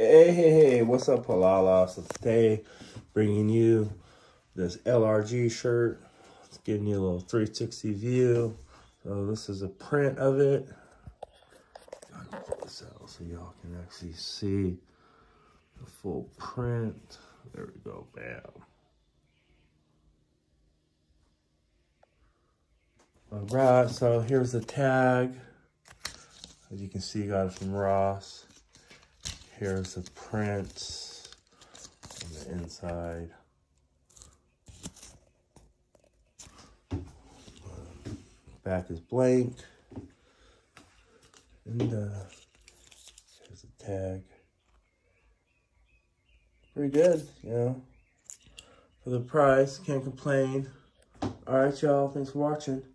Hey, what's up, Palala? So today, bringing you this LRG shirt. It's giving you a little 360 view. So this is a print of it. I'm gonna pull this out so y'all can actually see the full print. There we go, bam. All right, so here's the tag. As you can see, got it from Ross. Here's the print on the inside. Back is blank. And here's the tag. Pretty good, you know. For the price, can't complain. All right, y'all. Thanks for watching.